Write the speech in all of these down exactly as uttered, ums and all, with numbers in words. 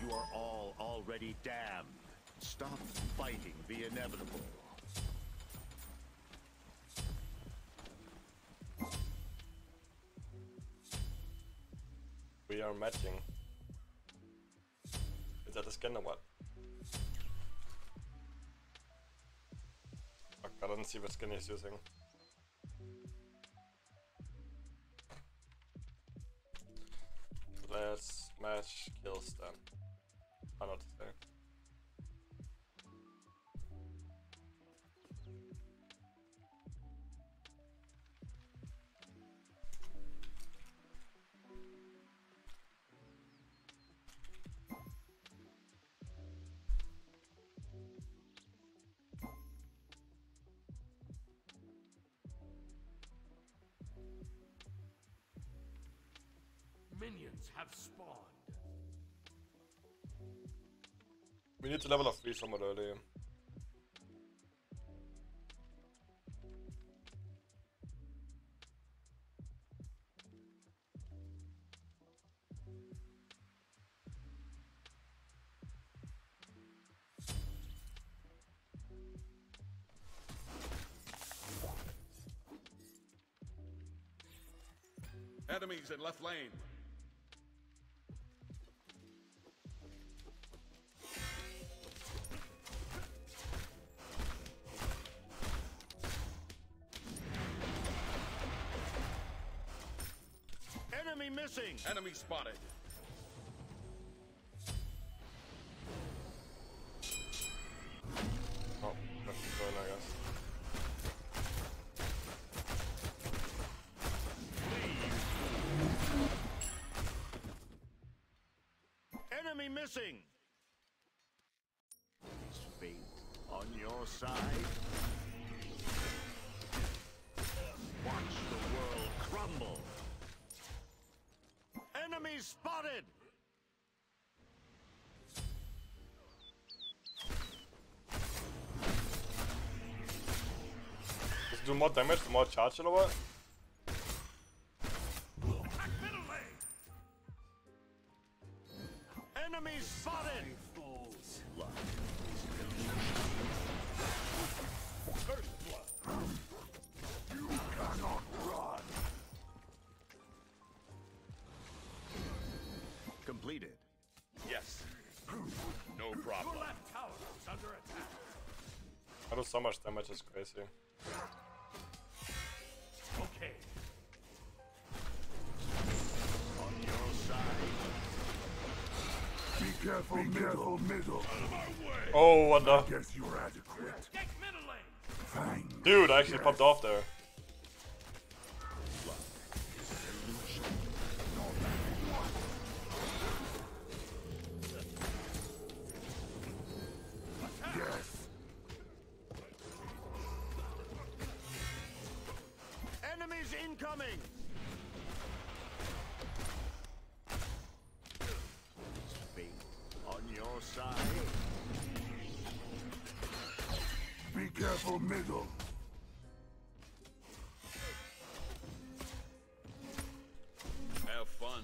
You are all already damned. Stop fighting the inevitable. We are matching. Is that a skin or what? Fuck, I don't see what skin he's using. Let's match kills then. I know what to say. Minions have spawned. We need to level up three somewhat early. Enemies in left lane. Enemy missing! Enemy spotted. Oh, that's the turn, I guess. Enemy missing! Is fate on your side? Watch the world crumble! Enemy spotted! Does it do more damage the more charge or what? Enemy spotted! Fools. First blood. You cannot run. Completed. Yes. No problem. Your left tower is under attack. I do so much damage, it's crazy. Okay. On your side. Be careful, Be careful, middle. Out of my way. Oh, what the? Guess you're adequate. Take middle lane. Fine. Dude, I actually popped off there. Yes. Enemies incoming! Fate on your side. Be careful, middle. Have fun.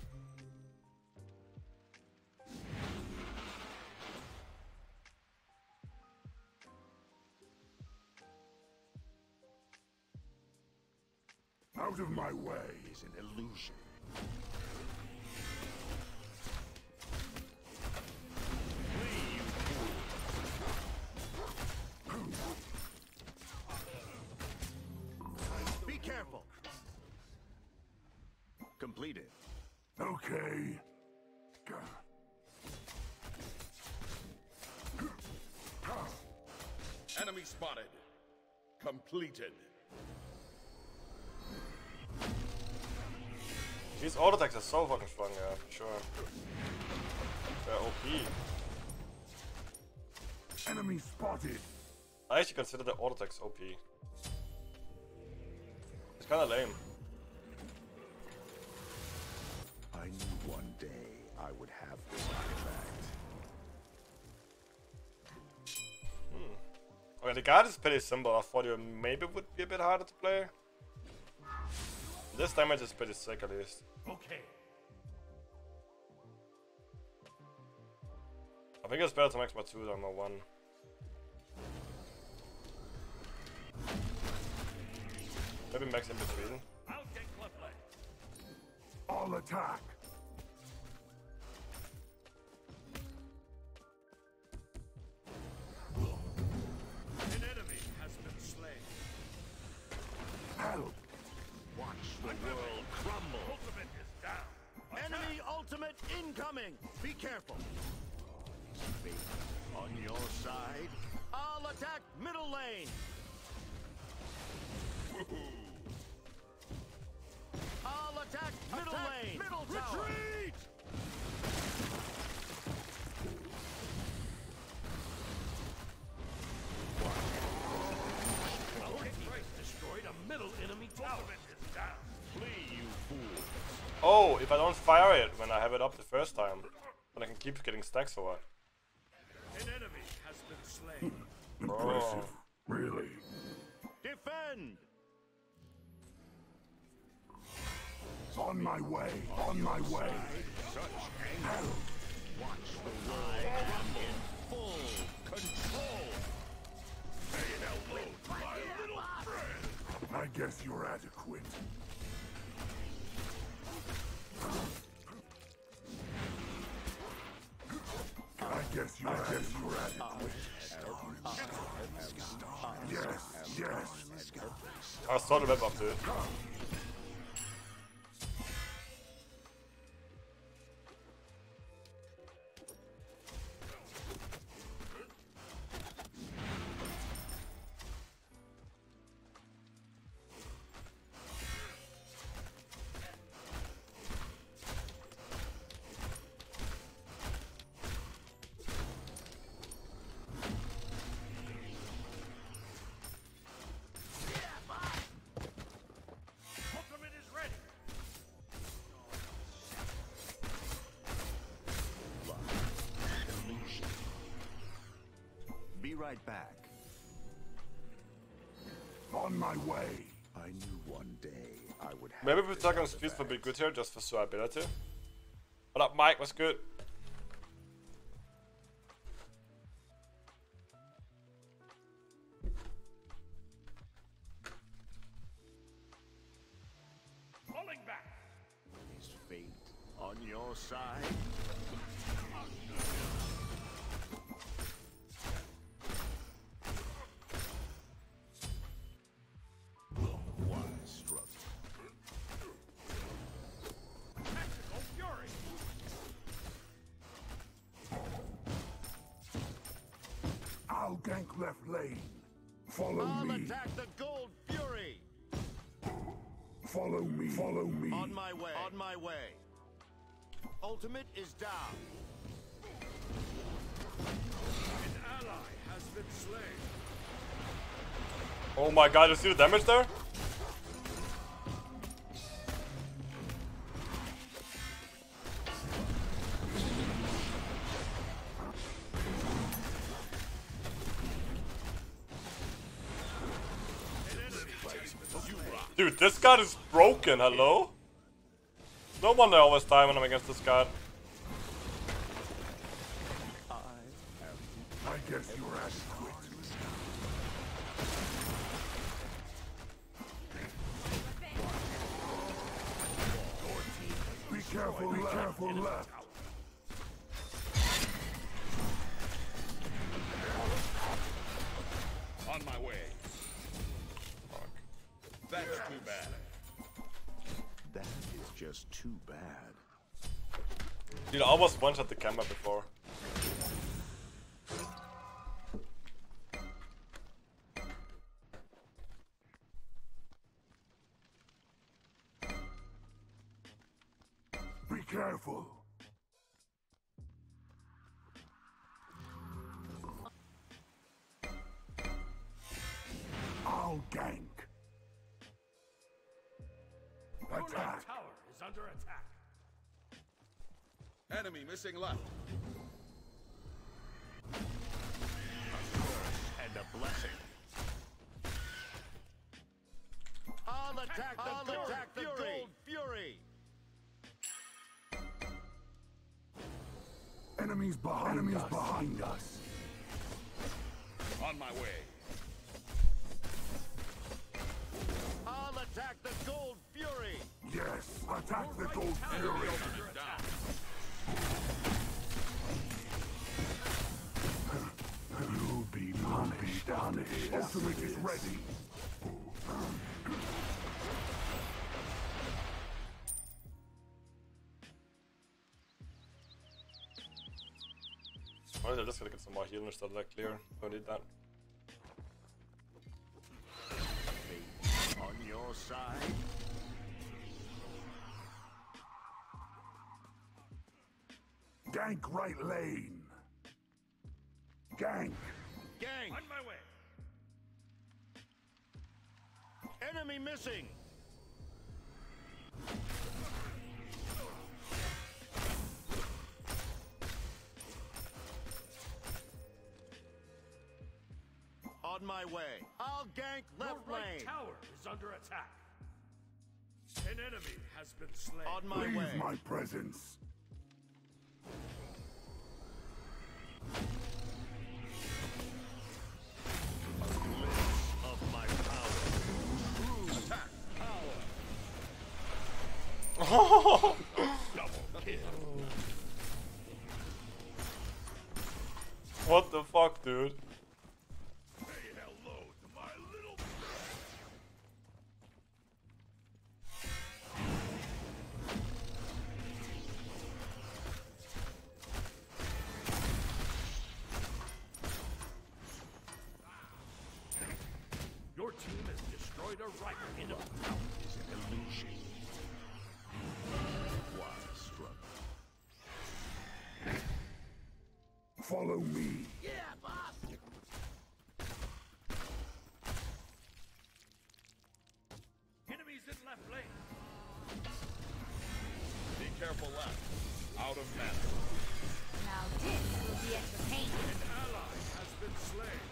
Out of my way. Is an illusion. Flee, you fool. Be careful. Completed. Okay. Enemy spotted. Completed. These auto attacks are so fucking strong, yeah, for sure. They're O P. Enemy spotted. I actually consider the auto attacks O P. It's kinda lame. I knew one day I would have this artifact. Okay, the guard is pretty simple. I thought it maybe would be a bit harder to play. This damage is pretty sick at least. Okay. think it's better to max my two than my one. Maybe max in between. I'll take Cliffley. All attack. An enemy has been slain. Help. Watch the world crumble. Ultimate is down. Enemy ultimate incoming. Be careful. Fate on your side. I'll attack middle lane. I'll attack middle attack lane. Middle tower. Retreat! Okay, Christ destroyed a middle enemy tower. Is down. Flee, you fool. Oh, if I don't fire it when I have it up the first time, then I can keep getting stacks for it. An enemy has been slain. Impressive. Really. Defend. On my way. On my way. Such anger. Watch the world crumble in full control. Pay an elbow, my little friend. I guess you're adequate. I guess you're, I guess you're adequate. Yes, yes. I saw the web up to it. Ultimate is ready. Be right back. On my way. I knew one day I would have. Maybe we talk on speed for a bit good here, just for survivability. What up, Mike? What's good? Falling back. Is fate on your side? One struggle. Tactical fury. I'll gank left lane. Follow I'll me. attack the gold fury. Follow me. Follow me. On my way. On my way. Ultimate is down. An ally has been slain. Oh my god, you see the damage there? Dude, this card is broken, hello? No wonder I always die when I'm against this card. I guess you're adequate. Be careful, be careful left. On my way. That's too bad. That is just too bad. Dude, I almost one-shot the camera before. Be careful. I'll gank. Your Attack. left tower is under attack. Enemy missing left. And a blessing. I'll attack the, I'll gold, attack the fury. gold fury. An Enemies behind Enemies us. behind us. On my way. I'll attack the Gold Fury. Yes, attack the Gold Fury. Ultimate down. You'll be punished. punished. Ultimate is ready. Well, I'm just gonna get some more healing instead of that clear. Don't need that. On your side. Gank right lane. Gank. Gang. On my way. Enemy missing. On my way. I'll gank left Your right lane. tower is under attack. An enemy has been slain. On my Leave way. my presence. Of my power. Attack. Oh! Double kill. What the fuck, dude? Say hello to my little Your team has destroyed a right in a Is an illusion. Why struggle? Follow me. Yeah, boss. enemies in left lane. Be careful left. Out of mana. Now this will be entertaining. An ally has been slain.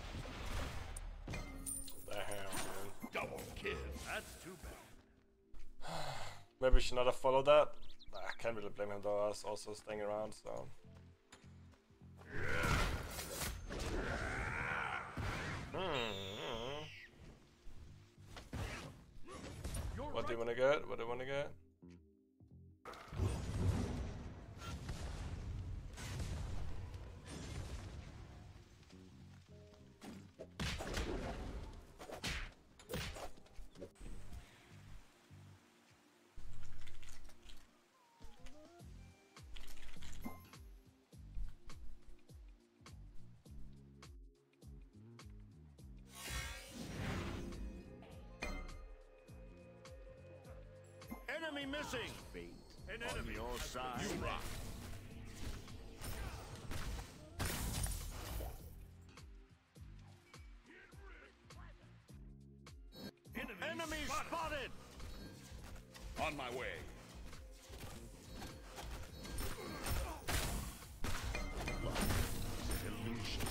Damn, man. Double kill. That's too bad. Maybe we should not have followed that. I can't really blame him though, I was also staying around, so. Hmm. Your What do you right wanna get? What do you wanna get? Enemy missing. Fate. An On enemy your has been side. slain. You rock. Enemy, Enemy spotted. spotted. On my way. Illusion.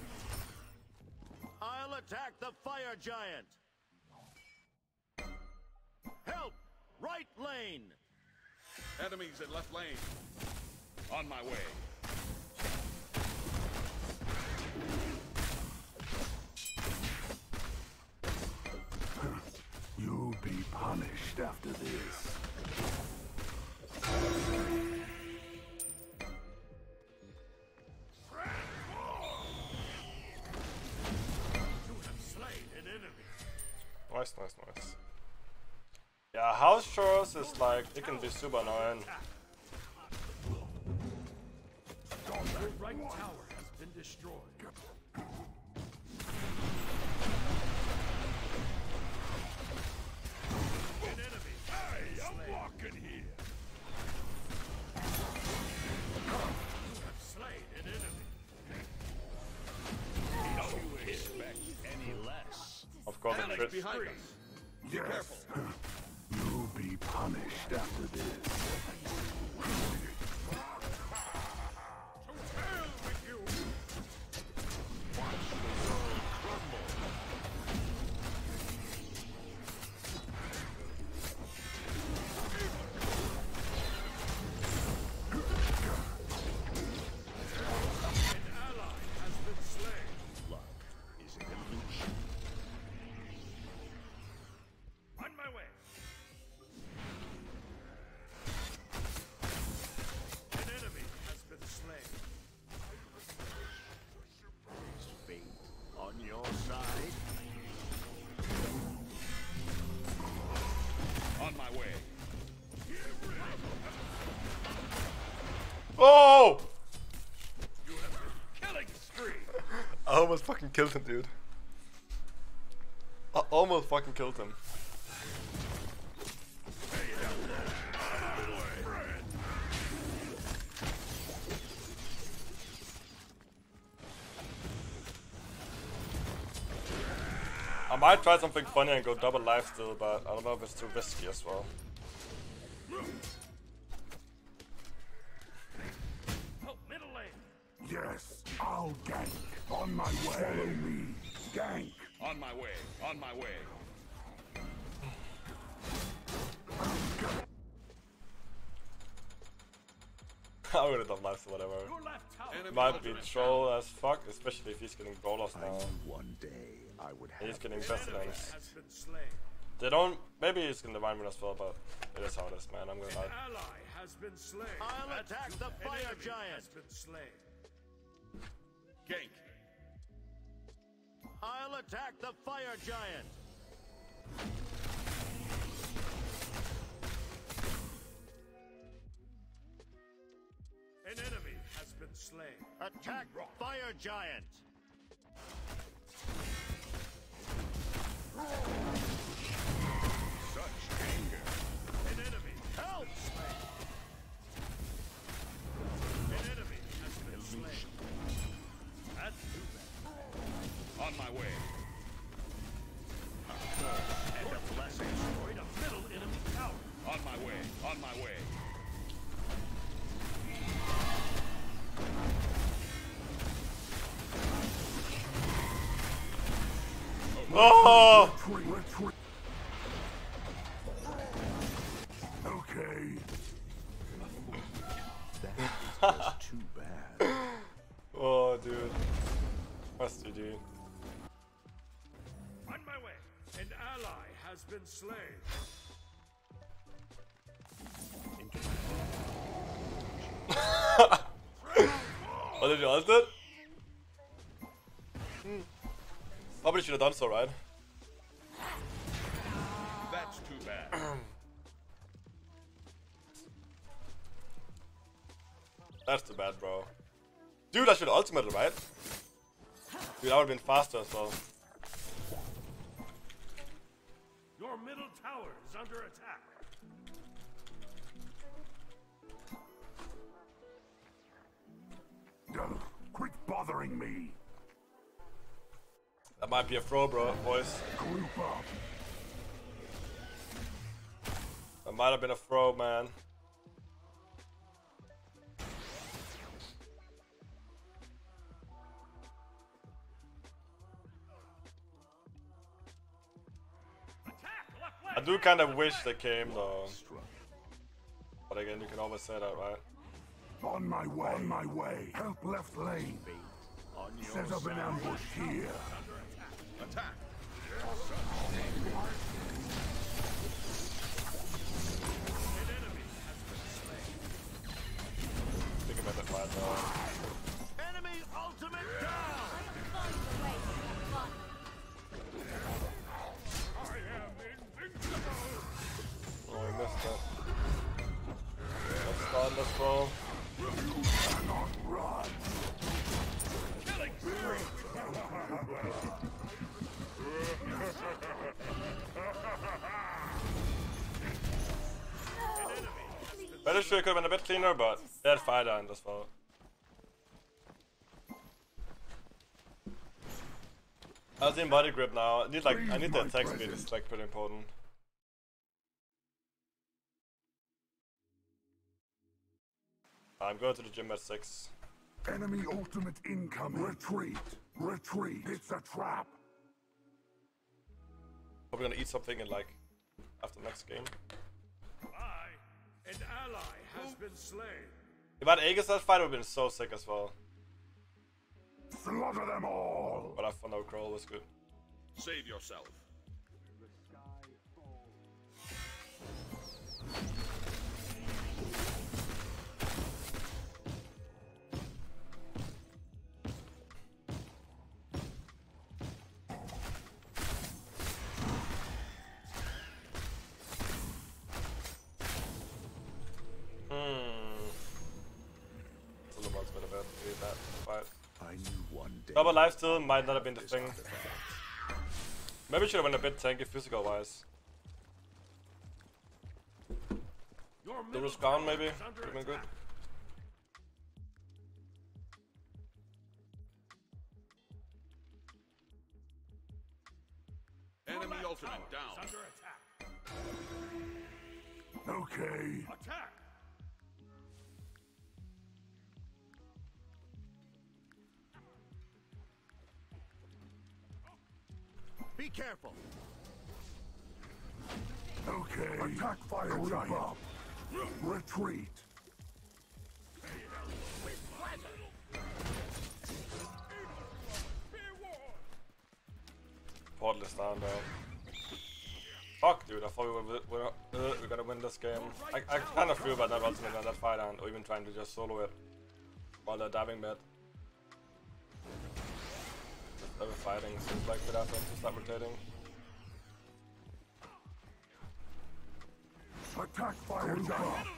I'll attack the fire giant. Help! Right lane. Enemies in left lane. On my way. You'll be punished after this. You have slain an enemy. Nice, nice, nice. Yeah, house chores is like, it can be super annoying. Your right tower has been destroyed. An enemy. Hey, I'm walking here. You have slain an enemy. Do you expect any less? Of course, it Alex crits. behind us. Be Yes. careful. You'll be punished after this. To hell with you. Oh! You have been killing spree. I almost fucking killed him, dude. I almost fucking killed him. I might try something funny and go double life still, but I don't know if it's too risky as well. Oh, middle lane. Yes, I'll gank. On my way. Follow me. Gank. On my way. On my way. I'm gonna double life or whatever. Your left tower. Enemy Might be ultimate troll as fuck, especially if he's getting brawlers I now. knew one day I would have. He's getting down. best Enemy lanes. has been slain. They don't. Maybe he's gonna divine rune as well, but it is how it is, man. I'm gonna An lie. ally has been slain. I'll That's attack two- the an fire enemy giant. Has been slain. Gank. I'll attack the fire giant. An enemy has been slain. Attack fire giant. Such anger. An enemy. Help! An enemy has been slain. That's too bad. On my way. And a blessing. Destroyed a middle enemy tower. On my way. On my way. Oh! Retreat, retreat. Okay. That is just too bad. Oh, dude. What's G G? On my way. An ally has been slain. Oh, did you ult it? Hmm. Probably should have done so, right? That's too bad. That's too bad, bro. Dude, I should ultimate it, right? Dude, that would have been faster as well. Your middle tower is under attack. Ugh, quit bothering me. That might be a throw, bro, boys. Group up. That might have been a throw, man. Attack left I lane. do kind of wish they came, though. But again, you can always say that, right? On my way. On my way. Help left lane. On your Set up an ambush here. Attack. An enemy has been slain. Think about that fight, though. enemy ultimate down. Find a way to have fun. I am invincible. Oh, I missed that. Let's start, let's go. Cannot run. Killing spree. Better sure it could have been a bit cleaner, but they had fire down as well. I was in body grip now. I need like I need the attack speed. It's like pretty important. I'm going to the gym at six. Enemy ultimate incoming. Retreat. Retreat. It's a trap. Probably gonna eat something in like after the next game. I, an ally has been slain. If I had Aegis that fight, it would have been so sick as well. Slaughter them all. But I found out Kroll was good. Save yourself. Hmm. ultimate a bit. Need that fight. I knew one day. Double life still might not have been the thing. Maybe we should have went a bit tanky physical wise. Your The middle risk gone tower maybe. is Would under have been good. attack. Your Enemy left ultimate tower down. is under attack. Okay. Attack. Be careful. Okay. Attack fire giant. Up. Retreat. Portal is down though. Fuck, dude, I thought we were, we're, uh, we're gonna win this game. I, I kind of feel bad not ultimate on that fight and or even trying to just solo it while they're diving mid. Just ever fighting seems like it happens, just start rotating. Attack fire giant.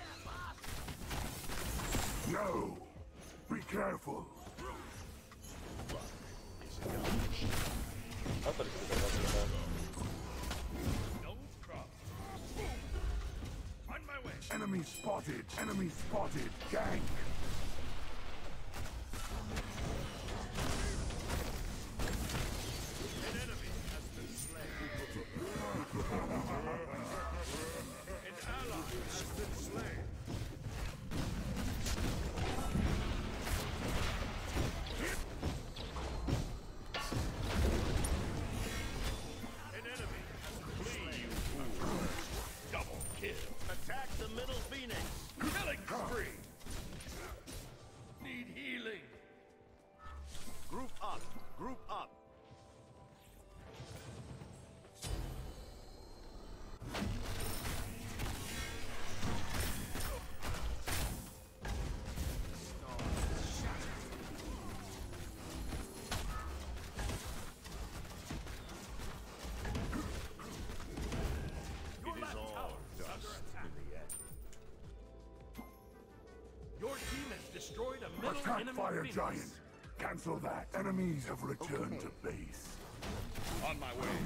No. Be careful. I thought it could have been ultimate. Stones crossed. On my way. Enemy spotted. Enemy spotted. Gang. An enemy has been slain. An ally has been slain. An enemy has been slain. Double kill. Attack the middle phoenix. Killing spree. Need healing. Group up. Group up. Your It is left all tower is under dust attack. in the end. Your team has destroyed a middle Attack enemy fire phoenix. giant. Cancel that. Enemies have returned to base. On my way.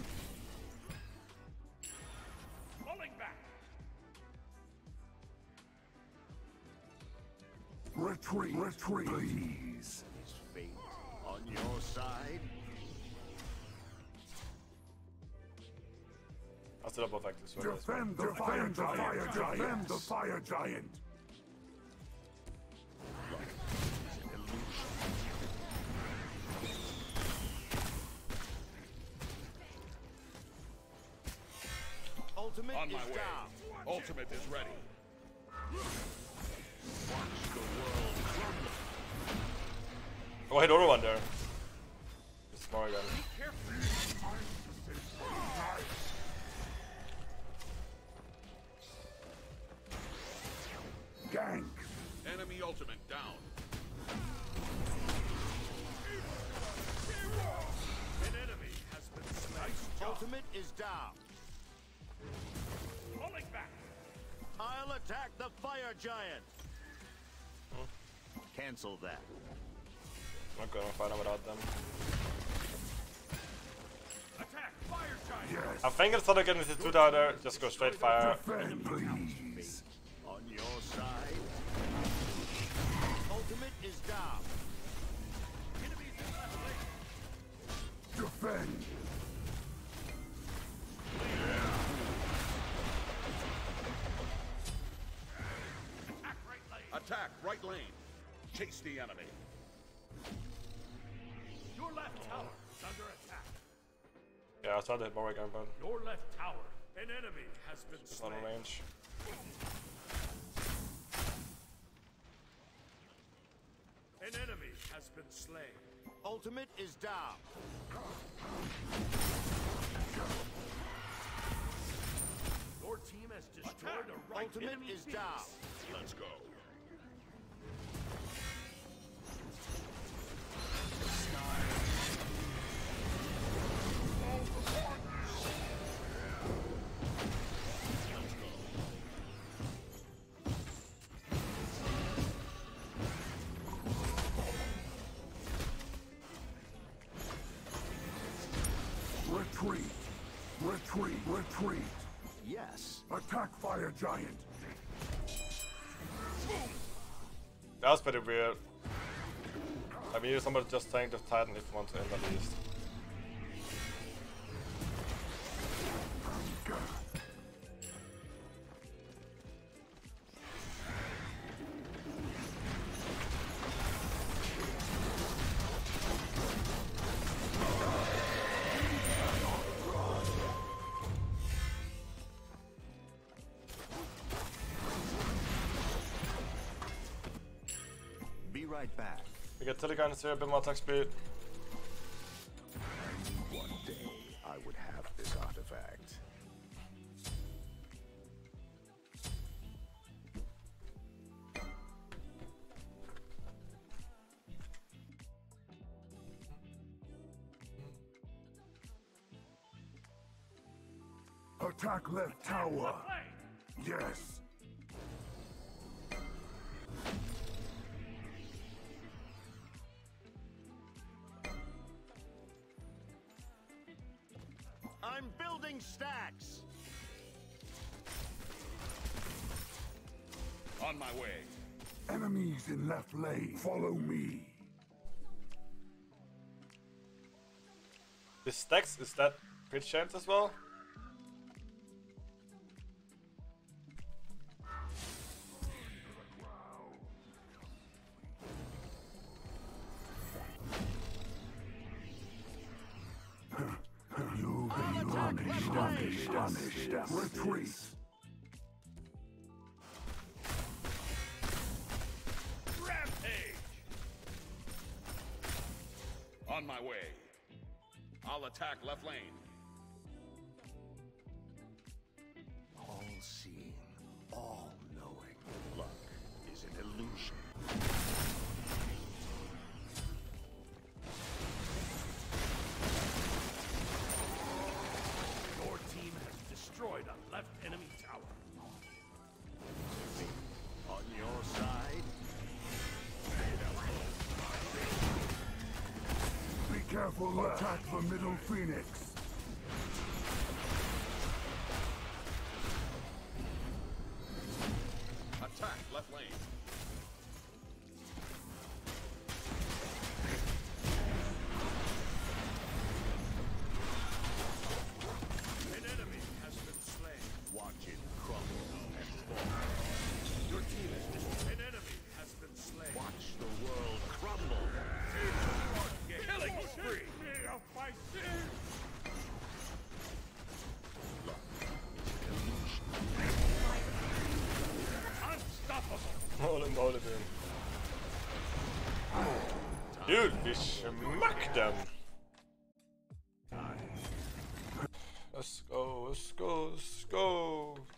Falling back. Retreat. Retreat. Please. Is fate on your side? I'll still have both active swing. Defend the fire giant. Defend the fire giant. Ultimate On is my way. down. Ultimate is ready. Watch the world crumble. Oh, I hit over one there. Just more again. Gank. Enemy ultimate down. An enemy has been slain. Ultimate is down. Falling back. I'll attack the fire giant. Cancel that. I'm not gonna fight them without them. Attack fire giant. Yes. I think instead of getting the two down there, just go straight fire. Defend, please. On your side. Ultimate is down. Enemies in left lane. Defend. Attack right lane. Attack right lane. Chase the enemy. Your left tower is under attack. Yeah, I tried to hit more again, but Your left tower. An enemy has been it's not slain. in range. An enemy has been slain. Ultimate is down. Your team has destroyed a right Ultimate enemy is phoenix. down. Let's go. Retreat, retreat. Yes. Attack fire giant. That was pretty weird. I mean, somebody just tanked the Titan if you want to end at least. Be right back. We get Telegans here, a bit more attack speed. One day I would have this artifact. Attack left tower. Yes. I'm building stacks. On my way. Enemies in left lane. Follow me. The stacks, is that crit chance as well? You be punished, punished, punished. Retreat. Rampage! On my way. I'll attack left lane. All seeing, all knowing. Luck is an illusion. Your team has destroyed a left enemy tower. On your side. Be careful. Attack the middle phoenix. Attack left lane. An enemy has been slain. Watch it crumble and fall. Your team has destroyed. An enemy has been slain. Watch the world crumble. Killing spree. Of my sin. Unstoppable. Holy moly, dude. Dude, we smacked them. Let's go, let's go, let's go.